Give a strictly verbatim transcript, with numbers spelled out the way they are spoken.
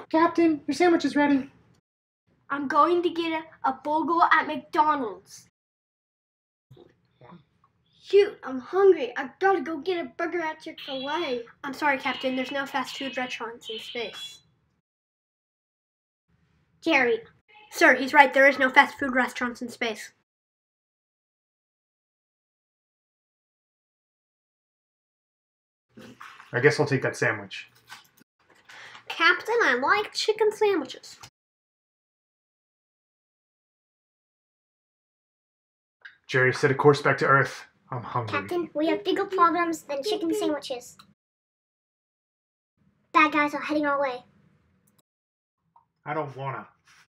Captain, your sandwich is ready. I'm going to get a, a burger at McDonald's. Shoot, I'm hungry. I've got to go get a burger at Chick-fil-A. I'm sorry, Captain. There's no fast food restaurants in space. Jerry. Sir, he's right. There is no fast food restaurants in space. I guess I'll take that sandwich. Captain, I like chicken sandwiches. Jerry, set a course back to Earth. I'm hungry. Captain, we have bigger problems than chicken sandwiches. Bad guys are heading our way. I don't wanna.